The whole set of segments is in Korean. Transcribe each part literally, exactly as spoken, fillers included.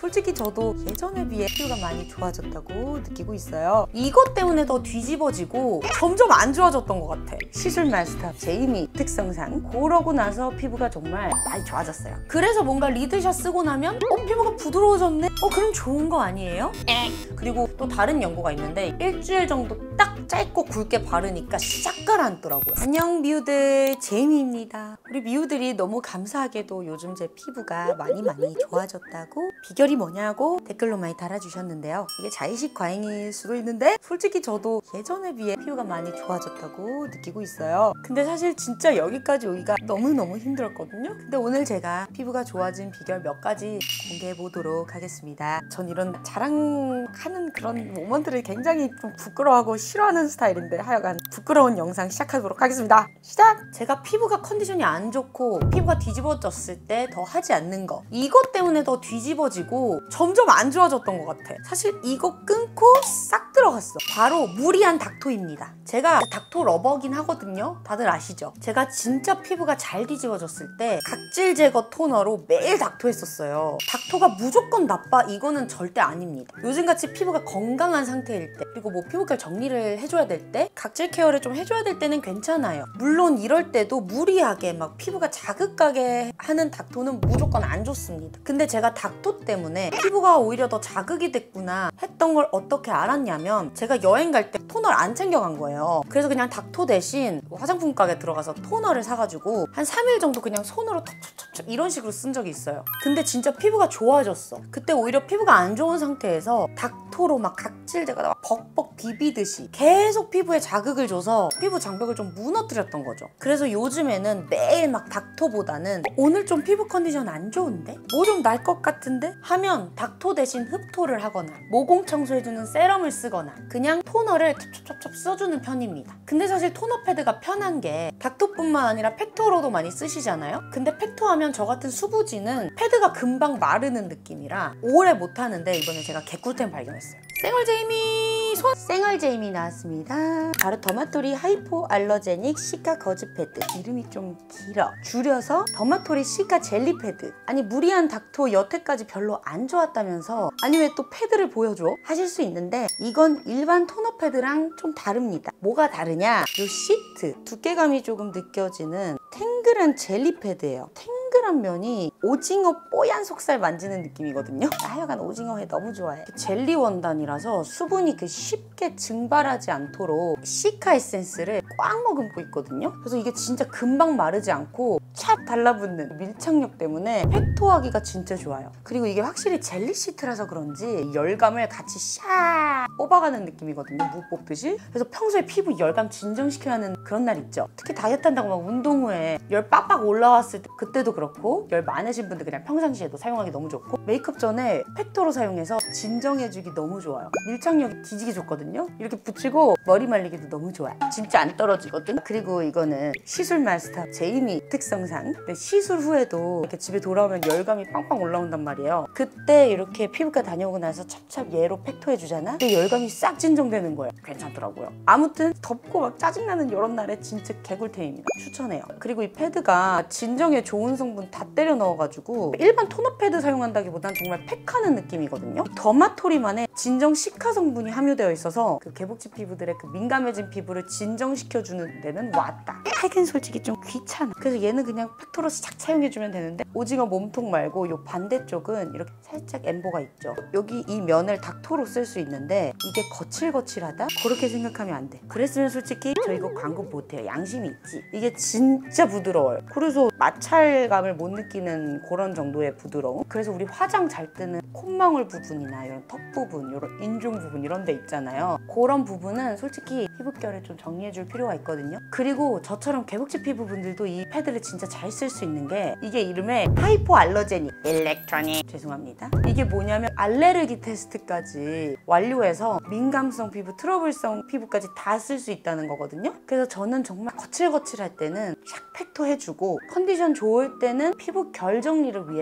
솔직히 저도 예전에 비해 피부가 많이 좋아졌다고 느끼고 있어요. 이것 때문에 더 뒤집어지고 점점 안 좋아졌던 것 같아. 시술 마스터 제이미 특성상 그러고 나서 피부가 정말 많이 좋아졌어요. 그래서 뭔가 리드샷 쓰고 나면 어? 피부가 부드러워졌네? 어? 그럼 좋은 거 아니에요? 그리고 또 다른 연구가 있는데 일주일 정도 딱 짧고 굵게 바르니까 싹 가라앉더라고요. 안녕 미우들, 제이미입니다. 우리 미우들이 너무 감사하게도 요즘 제 피부가 많이 많이 좋아졌다고 비결이 뭐냐고 댓글로 많이 달아주셨는데요. 이게 자의식 과잉일 수도 있는데 솔직히 저도 예전에 비해 피부가 많이 좋아졌다고 느끼고 있어요. 근데 사실 진짜 여기까지 오기가 너무너무 힘들었거든요. 근데 오늘 제가 피부가 좋아진 비결 몇 가지 공개해 보도록 하겠습니다. 전 이런 자랑하는 그런 모먼트를 굉장히 좀 부끄러워하고 싫어하는 스타일인데 하여간 부끄러운 영상 시작하도록 하겠습니다. 시작! 제가 피부가 컨디션이 안 좋고 피부가 뒤집어졌을 때 더 하지 않는 거, 이것 때문에 더 뒤집어지고 점점 안 좋아졌던 것 같아. 사실 이거 끊고 싹 들어갔어. 바로 무리한 닥토입니다. 제가 닥토 러버긴 하거든요. 다들 아시죠? 제가 진짜 피부가 잘 뒤집어졌을 때 각질 제거 토너로 매일 닥토 했었어요. 닥토가 무조건 나빠? 이거는 절대 아닙니다. 요즘같이 피부가 건강한 상태일 때, 그리고 뭐 피부결 정리를 해줘야 될 때, 각질 케어를 좀 해줘야 될 때는 괜찮아요. 물론 이럴 때도 무리하게 막 피부가 자극하게 하는 닥토는 무조건 안 좋습니다. 근데 제가 닥토 때문에 피부가 오히려 더 자극이 됐구나 했던 걸 어떻게 알았냐면, 제가 여행 갈 때 토너를 안 챙겨간 거예요. 그래서 그냥 닥토 대신 화장품 가게 들어가서 토너를 사가지고 한 삼 일 정도 그냥 손으로 톱톱톱 이런 식으로 쓴 적이 있어요. 근데 진짜 피부가 좋아졌어. 그때 오히려 피부가 안 좋은 상태에서 닥토로 막 각질 제가 막 벅벅 비비듯이 계속 피부에 자극을 줘서 피부 장벽을 좀 무너뜨렸던 거죠. 그래서 요즘에는 매일 막 닥토보다는 오늘 좀 피부 컨디션 안 좋은데? 뭐 좀 날 것 같은데? 하면 닥토 대신 흡토를 하거나 모공 청소해주는 세럼을 쓰거나 그냥 토너를 찹찹찹찹 써주는 편입니다. 근데 사실 토너 패드가 편한 게 닥토뿐만 아니라 팩토로도 많이 쓰시잖아요? 근데 팩토하면 저 같은 수부지는 패드가 금방 마르는 느낌이라 오래 못하는데 이번에 제가 개꿀템 발견했어요. 생얼제이미 손! 생얼제이미 나왔습니다. 바로 더마토리 하이포 알러제닉 시카 거즈 패드. 이름이 좀 길어. 줄여서 더마토리 시카 젤리 패드. 아니 무리한 닥토 여태까지 별로 안 좋았다면서 아니 왜 또 패드를 보여줘? 하실 수 있는데 이건 일반 토너 패드랑 좀 다릅니다. 뭐가 다르냐? 요 시트 두께감이 조금 느껴지는 탱글한 젤리 패드예요. 탱글한 면이 오징어 뽀얀 속살 만지는 느낌이거든요. 하여간 오징어회 너무 좋아해. 젤리 원단이라서 수분이 그 쉽게 증발하지 않도록 시카 에센스를 꽉 머금고 있거든요. 그래서 이게 진짜 금방 마르지 않고 찹 달라붙는 밀착력 때문에 팩토하기가 진짜 좋아요. 그리고 이게 확실히 젤리 시트라서 그런지 열감을 같이 샤 뽑아가는 느낌이거든요. 무 뽑듯이. 그래서 평소에 피부 열감 진정시켜야 하는 그런 날 있죠. 특히 다이어트 한다고 막 운동 후에 열 빡빡 올라왔을 때 그때도 그렇고 열 많으신 분들 그냥 평상시에도 사용하기 너무 좋고 메이크업 전에 팩토로 사용해서 진정해주기 너무 좋아요. 밀착력이 뒤지게 좋거든요. 이렇게 붙이고 머리 말리기도 너무 좋아요. 진짜 안 떨어지거든. 그리고 이거는 시술 마스터 제이미 특성상 근데 시술 후에도 이렇게 집에 돌아오면 열감이 빵빵 올라온단 말이에요. 그때 이렇게 피부과 다녀오고 나서 찹찹 얘로 팩토 해주잖아? 근데 열감이 싹 진정되는 거예요. 괜찮더라고요. 아무튼 덥고 막 짜증나는 이런 날에 진짜 개꿀템입니다. 추천해요. 그리고 이 패드가 진정에 좋은 성분 다 때려 넣어가지고 일반 토너 패드 사용한다기보단 정말 팩하는 느낌이거든요. 더마토리만의 진정 시카 성분이 함유되어 있어서 그 개복치 피부들의 그 민감해진 피부를 진정시켜주는 데는 왔다. 팩은 솔직히 좀 귀찮아. 그래서 얘는 그냥 팩토로 싹 사용해주면 되는데 오징어 몸통 말고 요 반대쪽은 이렇게 살짝 엠보가 있죠. 여기 이 면을 닥토로 쓸 수 있는데 이게 거칠거칠하다? 그렇게 생각하면 안 돼. 그랬으면 솔직히 저 이거 광고 못해요. 양심이 있지. 이게 진짜 부드러워요. 그래서 마찰감을 못 느끼는 그런 정도의 부드러움. 그래서 우리 화장 잘 뜨는 콧망울 부분이나 이런 턱 부분, 이런 인중 부분 이런 데 있잖아요. 그런 부분은 솔직히 피부결을 좀 정리해줄 필요가 있거든요. 그리고 저처럼 개복치 피부분들도 이 패드를 진짜 잘 쓸 수 있는 게 이게 이름에 하이포 알러제닉 일렉트로닉 죄송합니다. 이게 뭐냐면 알레르기 테스트까지 완료해서 민감성 피부, 트러블성 피부까지 다 쓸 수 있다는 거거든요. 그래서 저는 정말 거칠거칠할 때는 샥 팩토 해주고 컨디션 좋을 때는 피부 결 정리를 위해서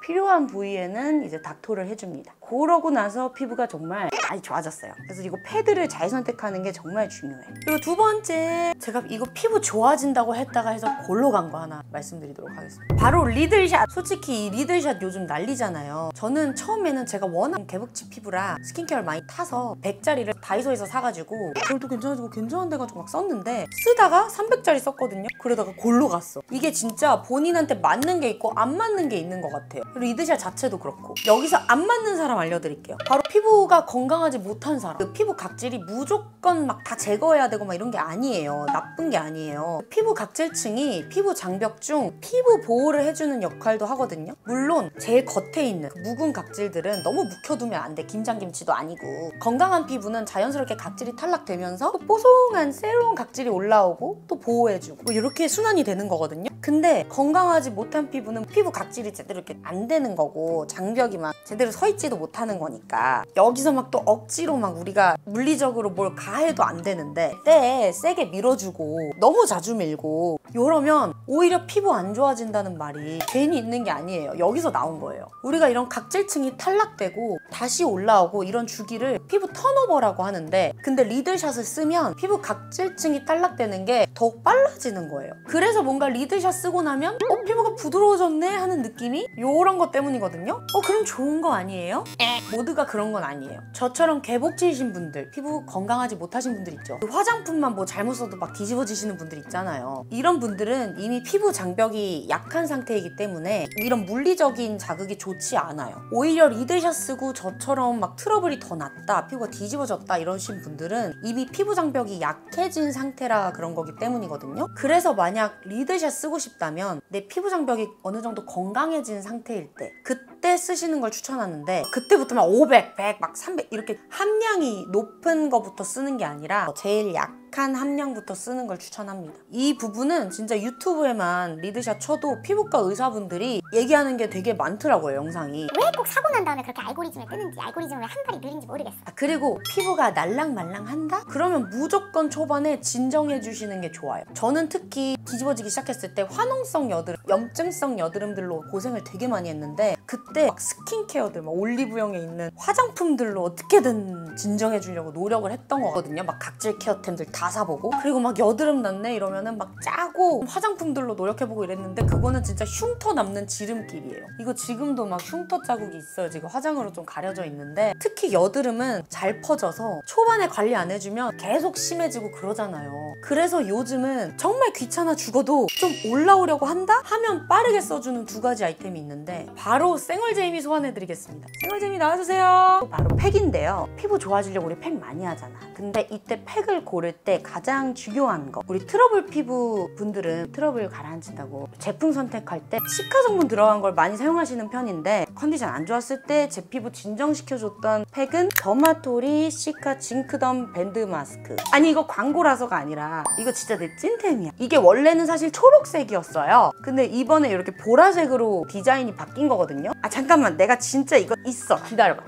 필요한 부위에는 이제 닥토를 해줍니다. 그러고 나서 피부가 정말 많이 좋아졌어요. 그래서 이거 패드를 잘 선택하는 게 정말 중요해. 그리고 두 번째, 제가 이거 피부 좋아진다고 했다가 해서 골로 간 거 하나 말씀드리도록 하겠습니다. 바로 리들샷. 솔직히 이 리들샷 요즘 난리잖아요. 저는 처음에는 제가 워낙 개복치 피부라 스킨케어를 많이 타서 백짜리를 다이소에서 사가지고 결도 괜찮아지고 괜찮은데 가지고 막 썼는데 쓰다가 삼백짜리 썼거든요. 그러다가 골로 갔어. 이게 진짜 본인한테 맞는 게 있고 안 맞는 게 있는 것 같아요. 그리고 리들샷 자체도 그렇고. 여기서 안 맞는 사람 알려드릴게요. 바로 피부가 건강하지 못한 사람. 그 피부 각질이 무조건 막 다 제거해야 되고 막 이런 게 아니에요. 나쁜 게 아니에요. 피부 각질층이 피부 장벽 중 피부 보호를 해주는 역할도 하거든요. 물론 제일 겉에 있는 그 묵은 각질들은 너무 묵혀두면 안 돼. 김장김치도 아니고. 건강한 피부는 자연스럽게 각질이 탈락되면서 또 뽀송한 새로운 각질이 올라오고 또 보호해주고 뭐 이렇게 순환이 되는 거거든요. 근데 건강하지 못한 피부는 피부 각질이 제대로 이렇게 안 되는 거고 장벽이 막 제대로 서 있지도 못하는 거니까 여기서 막 또 억지로 막 우리가 물리적으로 뭘 가해도 안 되는데 때에 세게 밀어주고 너무 자주 밀고 이러면 오히려 피부 안 좋아진다는 말이 괜히 있는 게 아니에요. 여기서 나온 거예요. 우리가 이런 각질층이 탈락되고 다시 올라오고 이런 주기를 피부 턴오버라고 하는데 근데 리들샷을 쓰면 피부 각질층이 탈락되는 게 더욱 빨라지는 거예요. 그래서 뭔가 리들샷 쓰고 나면 어? 피부가 부드러워졌네? 하는 느낌이 요런 것 때문이거든요. 어? 그럼 좋은 거 아니에요? 모두가 그런 건 아니에요. 저처럼 개복치이신 분들, 피부 건강하지 못하신 분들 있죠. 그 화장품만 뭐 잘못 써도 막 뒤집어지시는 분들 있잖아요. 이런 분들은 이미 피부 장벽이 약한 상태이기 때문에 이런 물리적인 자극이 좋지 않아요. 오히려 리들샷 쓰고 저처럼 막 트러블이 더 났다, 피부가 뒤집어졌다 이러신 분들은 이미 피부 장벽이 약해진 상태라 그런 거기 때문이거든요. 그래서 만약 리들샷 쓰고 싶다면 내 피부 장벽이 어느 정도 건강해진 상태일 때 그때 쓰시는 걸 추천하는데 그때부터 막 오백, 백, 막 삼백 이렇게 함량이 높은 거부터 쓰는 게 아니라 제일 약한 함량부터 쓰는 걸 추천합니다. 이 부분은 진짜 유튜브에만 리드샷 쳐도 피부과 의사분들이 얘기하는 게 되게 많더라고요, 영상이. 왜 꼭 사고 난 다음에 그렇게 알고리즘에 뜨는지, 알고리즘을 왜 한 발이 느린지 모르겠어. 아, 그리고 피부가 날랑말랑한다? 그러면 무조건 초반에 진정해 주시는 게 좋아요. 저는 특히 뒤집어지기 시작했을 때 화농성 여드름, 염증성 여드름들로 고생을 되게 많이 했는데 그때 막 스킨케어들, 막 올리브영에 있는 화장품들로 어떻게든 진정해 주려고 노력을 했던 거거든요. 막 각질 케어템들 다 사보고 그리고 막 여드름 났네 이러면은 막 짜고 화장품들로 노력해보고 이랬는데 그거는 진짜 흉터 남는 지름길이에요. 이거 지금도 막 흉터 자국이 있어요. 지금 화장으로 좀 가려져 있는데 특히 여드름은 잘 퍼져서 초반에 관리 안 해주면 계속 심해지고 그러잖아요. 그래서 요즘은 정말 귀찮아 죽어도 좀 올라오려고 한다? 하면 빠르게 써주는 두 가지 아이템이 있는데 바로 생얼제이미 소환해드리겠습니다. 생얼제이미 나와주세요. 바로 팩인데요. 피부 좋아지려고 우리 팩 많이 하잖아. 근데 이때 팩을 고를 때 가장 중요한 거, 우리 트러블 피부 분들은 트러블 가라앉힌다고 제품 선택할 때 시카 성분 들어간 걸 많이 사용하시는 편인데 컨디션 안 좋았을 때 제 피부 진정시켜줬던 팩은 더마토리 시카 징크덤 밴드 마스크. 아니 이거 광고라서가 아니라 이거 진짜 내 찐템이야. 이게 원래는 사실 초록색이었어요. 근데 이번에 이렇게 보라색으로 디자인이 바뀐 거거든요. 아 잠깐만, 내가 진짜 이거 있어. 기다려봐.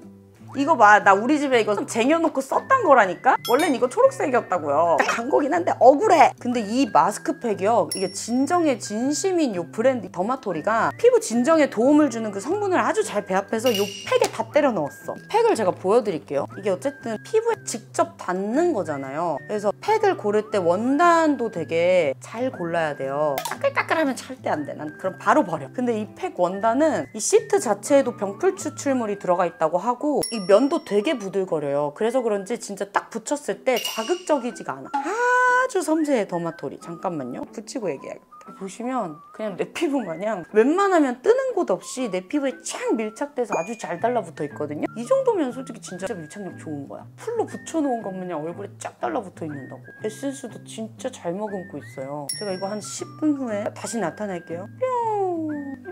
이거 봐, 나 우리 집에 이거 쟁여놓고 썼단 거라니까? 원래는 이거 초록색이었다고요. 광고긴 한데 억울해. 근데 이 마스크팩이요, 이게 진정의 진심인 요 브랜드 더마토리가 피부 진정에 도움을 주는 그 성분을 아주 잘 배합해서 요 팩에 다 때려 넣었어. 팩을 제가 보여드릴게요. 이게 어쨌든 피부에 직접 닿는 거잖아요. 그래서 팩을 고를 때 원단도 되게 잘 골라야 돼요. 까끌까끌하면 절대 안 돼. 난 그럼 바로 버려. 근데 이 팩 원단은 이 시트 자체에도 병풀 추출물이 들어가 있다고 하고 이 면도 되게 부들거려요. 그래서 그런지 진짜 딱 붙였을 때 자극적이지가 않아. 아주 섬세해, 더마토리. 잠깐만요. 붙이고 얘기해야겠다. 보시면 그냥 내 피부 마냥 웬만하면 뜨는 곳 없이 내 피부에 쫙 밀착돼서 아주 잘 달라붙어 있거든요. 이 정도면 솔직히 진짜 밀착력 좋은 거야. 풀로 붙여놓은 것 마냥 얼굴에 쫙 달라붙어 있는다고. 에센스도 진짜 잘 머금고 있어요. 제가 이거 한 십 분 후에 다시 나타날게요. 뿅!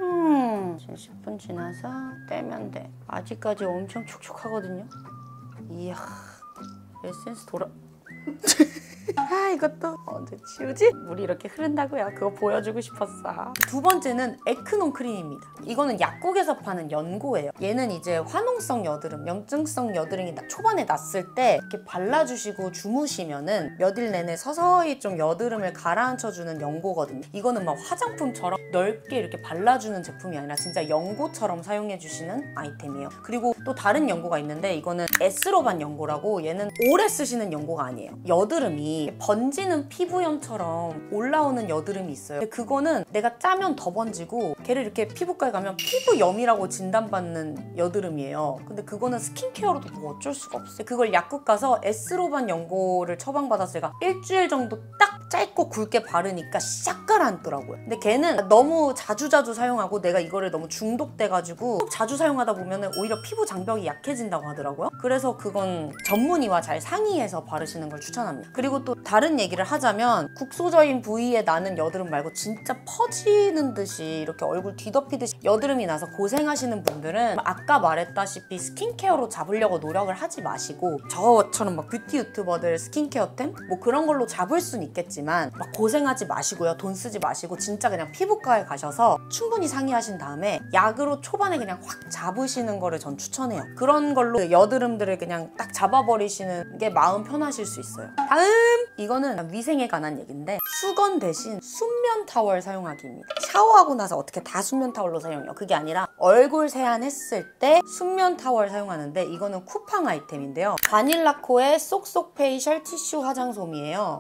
음, 십 분 지나서 떼면 돼. 아직까지 엄청 촉촉하거든요. 이야, 에센스 돌아... 아 이것도 언제 치우지? 물이 이렇게 흐른다고요. 그거 보여주고 싶었어. 두 번째는 에크논 크림입니다. 이거는 약국에서 파는 연고예요. 얘는 이제 화농성 여드름, 염증성 여드름이 초반에 났을 때 이렇게 발라주시고 주무시면은 몇 일 내내 서서히 좀 여드름을 가라앉혀주는 연고거든요. 이거는 막 화장품처럼 넓게 이렇게 발라주는 제품이 아니라 진짜 연고처럼 사용해주시는 아이템이에요. 그리고 또 다른 연고가 있는데 이거는 에스로반 연고라고, 얘는 오래 쓰시는 연고가 아니에요. 여드름이 번지는 피부염처럼 올라오는 여드름이 있어요. 근데 그거는 내가 짜면 더 번지고 걔를 이렇게 피부과에 가면 피부염이라고 진단받는 여드름이에요. 근데 그거는 스킨케어로도 뭐 어쩔 수가 없어요. 그걸 약국 가서 에스로반 연고를 처방받아서 제가 일주일 정도 딱 짧고 굵게 바르니까 싹 가라앉더라고요. 근데 걔는 너무 자주자주 사용하고 내가 이거를 너무 중독돼가지고 자주 사용하다 보면 오히려 피부 장벽이 약해진다고 하더라고요. 그래서 그건 전문의와 잘 상의해서 바르시는 걸 추천합니다. 그리고 또 다른 얘기를 하자면 국소적인 부위에 나는 여드름 말고 진짜 퍼지는 듯이 이렇게 얼굴 뒤덮이듯이 여드름이 나서 고생하시는 분들은 아까 말했다시피 스킨케어로 잡으려고 노력을 하지 마시고, 저처럼 막 뷰티 유튜버들 스킨케어템 뭐 그런 걸로 잡을 순 있겠지만 막 고생하지 마시고요. 돈 쓰지 마시고 진짜 그냥 피부과에 가셔서 충분히 상의하신 다음에 약으로 초반에 그냥 확 잡으시는 거를 전 추천해요. 그런 걸로 여드름들을 그냥 딱 잡아버리시는 게 마음 편하실 수 있어요. 다음! 이거는 위생에 관한 얘기인데 수건 대신 순면 타월 사용하기입니다. 샤워하고 나서 어떻게 다 순면 타월로 사용해요? 그게 아니라 얼굴 세안했을 때 순면 타월 사용하는데, 이거는 쿠팡 아이템인데요. 바닐라코의 쏙쏙 페이셜 티슈 화장솜이에요.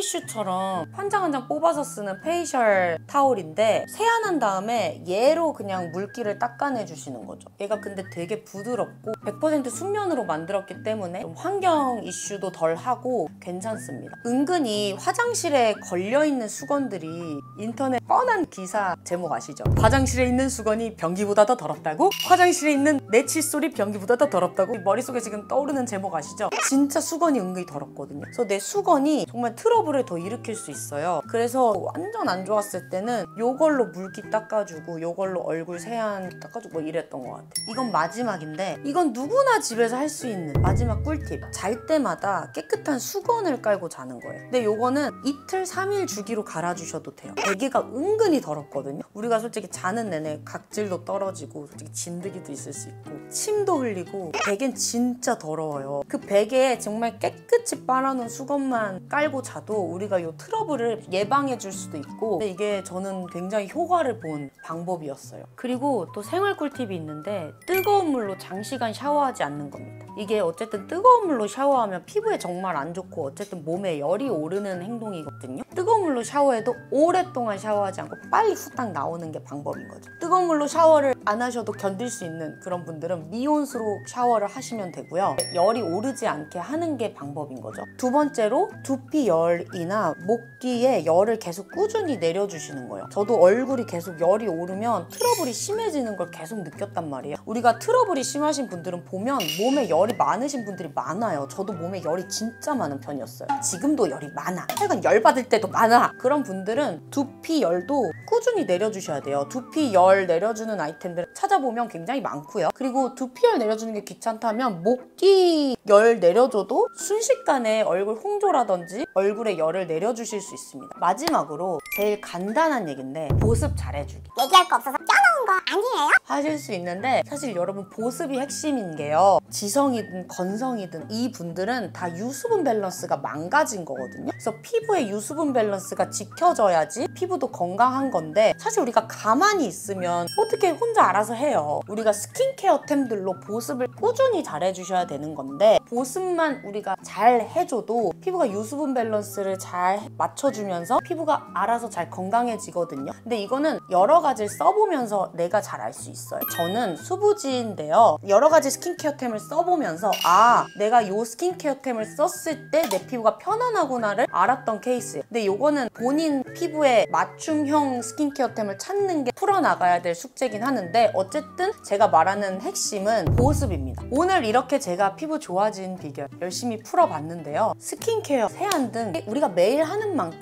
곽티슈처럼 한 장 한 장 뽑아서 쓰는 페이셜 타올인데 세안한 다음에 얘로 그냥 물기를 닦아내주시는 거죠. 얘가 근데 되게 부드럽고 백 퍼센트 순면으로 만들었기 때문에 좀 환경 이슈도 덜 하고 괜찮습니다. 은근히 화장실에 걸려있는 수건들이 인터넷 뻔한 기사 제목 아시죠? 화장실에 있는 수건이 변기보다 더 더럽다고? 화장실에 있는 내 칫솔이 변기보다 더 더럽다고? 머릿속에 지금 떠오르는 제목 아시죠? 진짜 수건이 은근히 더럽거든요. 그래서 내 수건이 정말 트러블을 더 일으킬 수 있어요. 그래서 완전 안 좋았을 때는 이걸로 물기 닦아주고 이걸로 얼굴 세안 닦아주고 뭐 이랬던 것 같아요. 이건 마지막인데 이건 누구나 집에서 할 수 있는 마지막 꿀팁. 잘 때마다 깨끗한 수건을 깔고 자는 거예요. 근데 이거는 이틀, 삼 일 주기로 갈아주셔도 돼요. 베개가 은근히 더럽거든요. 우리가 솔직히 자는 내내 각질도 떨어지고 솔직히 진드기도 있을 수 있고 침도 흘리고 베개는 진짜 더러워요. 그 베개에 정말 깨끗이 빨아놓은 수건만 깔고 자도 우리가 이 트러블을 예방해 줄 수도 있고, 근데 이게 저는 굉장히 효과를 본 방법이었어요. 그리고 또 생활 꿀팁이 있는데 뜨거운 물로 장시간 샤워하지 않는 겁니다. 이게 어쨌든 뜨거운 물로 샤워하면 피부에 정말 안 좋고 어쨌든 몸에 열이 오르는 행동이거든요. 뜨거운 물로 샤워해도 오랫동안 샤워하지 않고 빨리 후딱 나오는 게 방법인 거죠. 뜨거운 물로 샤워를 안 하셔도 견딜 수 있는 그런 분들은 미온수로 샤워를 하시면 되고요. 열이 오르지 않게 하는 게 방법인 거죠. 두 번째로 두피 열이나 목기에 열을 계속 꾸준히 내려주시는 거예요. 저도 얼굴이 계속 열이 오르면 트러블이 심해지는 걸 계속 느꼈단 말이에요. 우리가 트러블이 심하신 분들은 보면 몸에 열이 많으신 분들이 많아요. 저도 몸에 열이 진짜 많은 편이었어요. 지금도 열이 많아. 하여간 열 받을 때도 많아. 그런 분들은 두피 열도 꾸준히 내려주셔야 돼요. 두피 열 내려주는 아이템들 찾아보면 굉장히 많고요. 그리고 두피 열 내려주는 게 귀찮다면 목기 열 내려줘도 순식간에 얼굴 홍조라든지 얼굴에 열을 내려주실 수 있습니다. 마지막으로 제일 간단한 얘기인데 보습 잘해주기. 얘기할 거 없어서 껴놓은 거 아니에요? 하실 수 있는데 사실 여러분 보습이 핵심인 게요. 지성이든 건성이든 이 분들은 다 유수분 밸런스가 망가진 거거든요. 그래서 피부의 유수분 밸런스가 지켜져야지 피부도 건강한 건데 사실 우리가 가만히 있으면 어떻게 혼자 알아서 해요. 우리가 스킨케어템들로 보습을 꾸준히 잘 해주셔야 되는 건데 보습만 우리가 잘 해줘도 피부가 유수분 밸런스를 잘 맞춰주면서 피부가 알아서 잘 건강해지거든요. 근데 이거는 여러 가지를 써보면서 내가 잘 알 수 있어요. 저는 수부지인데요. 여러 가지 스킨케어템을 써보면서 아 내가 요 스킨케어템을 썼을 때 내 피부가 편안하구나를 알았던 케이스예요. 근데 요거는 본인 피부에 맞춤형 스킨케어템을 찾는 게 풀어나가야 될 숙제긴 하는데 어쨌든 제가 말하는 핵심은 보습입니다. 오늘 이렇게 제가 피부 좋아진 비결 열심히 풀어봤는데요. 스킨케어, 세안 등 우리가 매일 하는 만큼 조금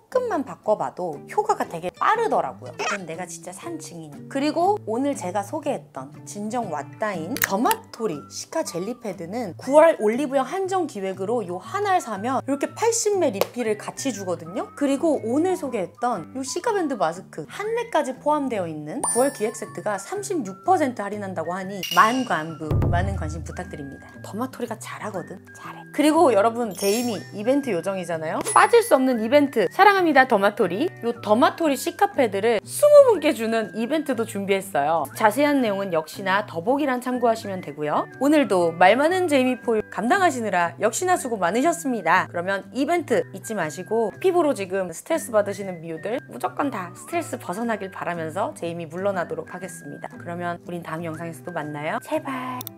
조금만 바꿔봐도 효과가 되게 빠르더라고요. 그건 내가 진짜 산 증인. 그리고 오늘 제가 소개했던 진정 왓다인 더마토리 시카 젤리 패드는 구월 올리브영 한정 기획으로 요 하나를 사면 이렇게 팔십 밀리리터 리필을 같이 주거든요. 그리고 오늘 소개했던 요 시카밴드 마스크 한 매까지 포함되어 있는 구월 기획 세트가 삼십육 퍼센트 할인한다고 하니 만관부 많은 관심 부탁드립니다. 더마토리가 잘하거든. 잘해. 그리고 여러분 제이미 이벤트 요정이잖아요. 빠질 수 없는 이벤트 사랑합니다 더마토리. 요 더마토리 시카 패드를 이십 분께 주는 이벤트도 준비했어요. 자세한 내용은 역시나 더보기란 참고하시면 되고요. 오늘도 말 많은 제이미포유 감당하시느라 역시나 수고 많으셨습니다. 그러면 이벤트 잊지 마시고 피부로 지금 스트레스 받으시는 미우들 무조건 다 스트레스 벗어나길 바라면서 제이미 물러나도록 하겠습니다. 그러면 우린 다음 영상에서 또 만나요. 제발.